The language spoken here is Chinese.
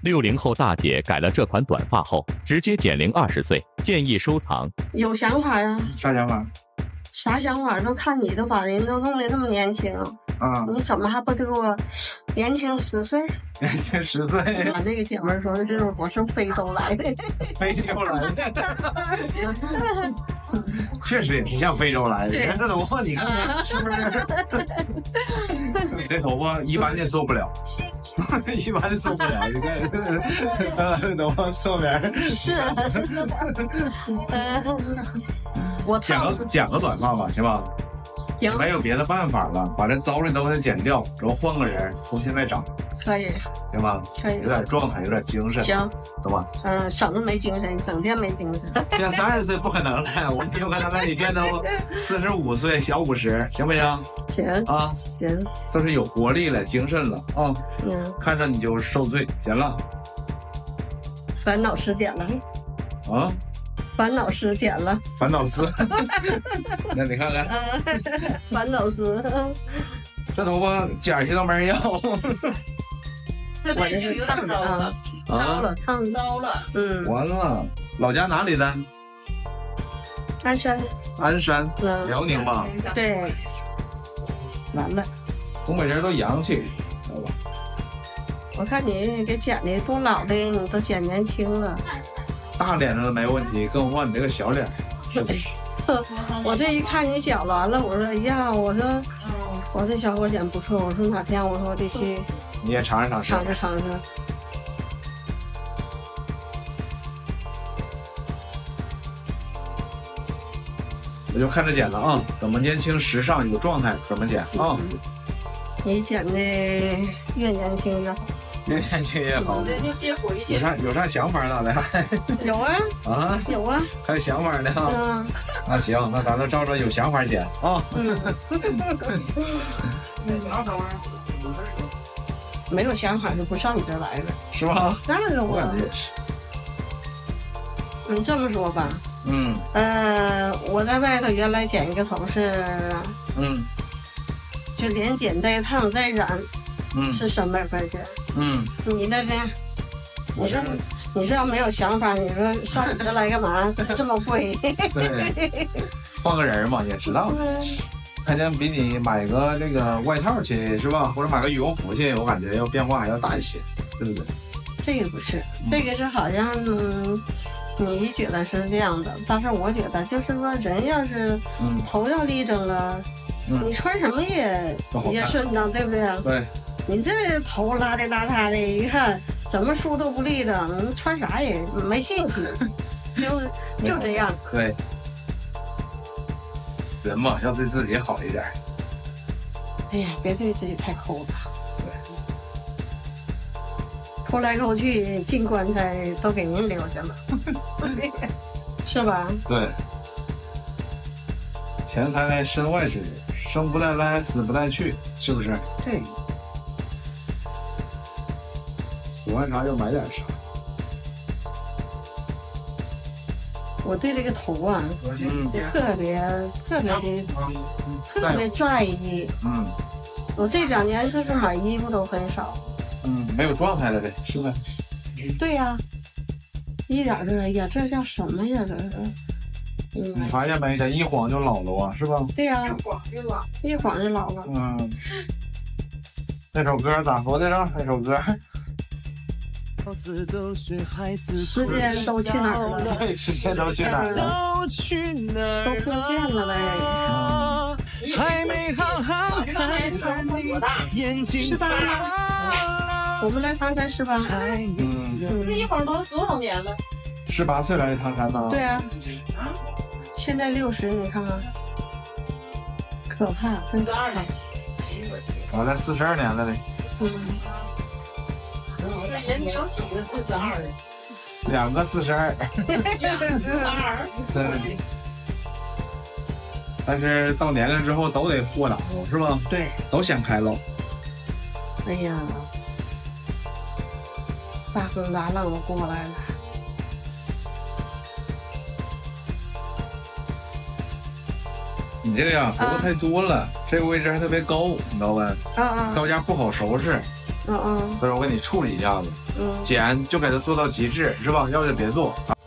60后大姐改了这款短发后，直接减龄20岁，建议收藏。 有想法啊？ 啥想法？ 啥想法都看你的吧，人都弄得这么年轻啊！ 你怎么还不给我年轻10岁？ 年轻10岁。 我那个姐妹说的，就是我是非洲来的。 非洲来的。确实也挺像非洲来的。你看这头发，你看是不是？你这头发一般的做不了，一般的做不了。你看，头发侧面是。我剪个短发吧，行吧？没有别的办法了，把这糟的都给它剪掉，然后换个人重新再长。 可以， 行吧？ 可以， 有点状态，有点精神。 行， 懂吧？ 省得没精神，整天没精神。 变30岁不可能了，我有可能让你变成45岁小50，行不行？ 行啊， 行， 都是有活力了，精神了啊。看着你就受罪，剪了。 烦恼丝剪了。 啊？ 烦恼丝剪了。 烦恼丝。那你看看。 烦恼丝。 这头发剪去都没人要。 我这是有点糟了，糟了，烫糟了。 完了，老家哪里的？ 鞍山。 鞍山，辽宁吧？ 对。完了。 东北人都洋气，知道吧？ 我看你给剪的多老的，你都剪年轻了。 大脸上都没问题，更何况你这个小脸，是不是？ 我这一看你剪完了，我说哎呀，我这小伙剪不错，我说哪天我说我得去。 你也尝尝。我就看着剪了啊，怎么年轻时尚有状态怎么剪啊？ 你剪的越年轻越好。 越年轻越好。有啥想法咋的？ 有啊。 啊？ 有啊。 还有想法呢？那行，那咱就照着有想法剪啊。 没有想法就不上你这来了， 是吧？ 当然我感觉也是。 这么说吧，我在外头原来剪一个头是，就连剪带烫再染，是300块钱。你那是，你这要没有想法，你说上你这来干嘛？这么贵？ 对，换个人嘛，也知道。才能比你买个这个外套去是吧？或者买个羽绒服去，我感觉要变化还要大一些，对不对？ 这个不是，这个是好像你觉得是这样的，但是我觉得就是说，人要是头要立正了，你穿什么也顺当，对不对？ 对。 你这头邋里邋遢的，一看怎么梳都不立正，穿啥也没兴趣，就这样。 对。人嘛，要对自己好一点。 哎呀，别对自己太抠了。对。抠来抠去，进棺材都给人留下了，是吧？ 对。钱财在身外之人，生不带来，死不带去，是不是？ 对。 喜欢啥就买点啥。 我对这个头啊，特别在意。我这2年就是买衣服都很少。 没有状态了呗，是吧？ 对呀，一点这，哎呀，这叫什么呀？这是。 你发现没？这一晃就老了啊，是吧？ 对呀，一晃就老了。 那首歌咋说的着？那首歌。 时间都去哪儿了？ 对，时间都去哪儿了？ 都不见了呗。 还没好好看，眼睛 18了。我们来唐山18。 这一会儿都多少年了 ？18岁来唐山呢？ 对啊。现在60，你看看，可怕。 42年。 我才42年了呗。 人有几个42的 ？2个42。 对。 但是到年龄之后都得豁达，是吧？ 对。 都想开了。 哎呀，大风大浪都过来了。 你这个呀，头发太多了，这个位置还特别高，你知道吧？到家不好收拾。所以我给你处理一下子。 剪就给它做到极致，是吧？要不就别做。